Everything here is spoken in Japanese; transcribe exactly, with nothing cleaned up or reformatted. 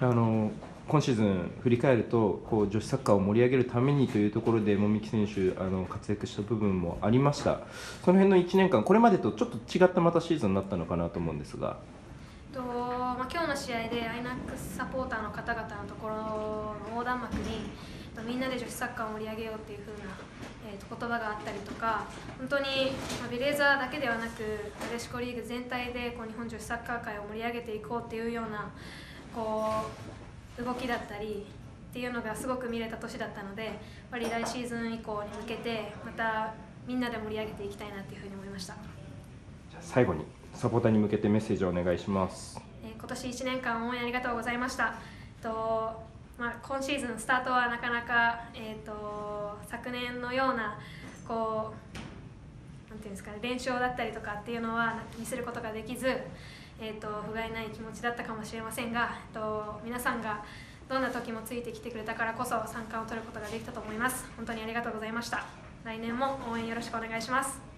あの今シーズン振り返るとこう女子サッカーを盛り上げるためにというところで籾木選手あの活躍した部分もありました。その辺のいちねんかんこれまでとちょっと違ったまたシーズンになったのかなと思うんですが。 とまあ、今日の試合でアイナックスサポーターの方々のところの横断幕にみんなで女子サッカーを盛り上げようっていう風な、えー、と言葉があったりとか、本当に、まあ、ベレーザーだけではなくなでしこリーグ全体でこう日本女子サッカー界を盛り上げていこうっていうようなこう動きだったりっていうのがすごく見れた年だったので、やっぱり来シーズン以降に向けてまたみんなで盛り上げていきたいなっていうふうに思いました。 じゃあ最後にサポーターに向けてメッセージをお願いします。 えー、今年いちねんかん応援ありがとうございました。とまあ、今シーズンスタートはなかなか、えー、と昨年のようなこうなんていうんですかね、連勝だったりとかっていうのは見せることができず、えー、と不甲斐ない気持ちだったかもしれませんが、えー、と皆さんがどんな時もついてきてくれたからこそ参加を取ることができたと思います。本当にありがとうございました。来年も応援よろしくお願いします。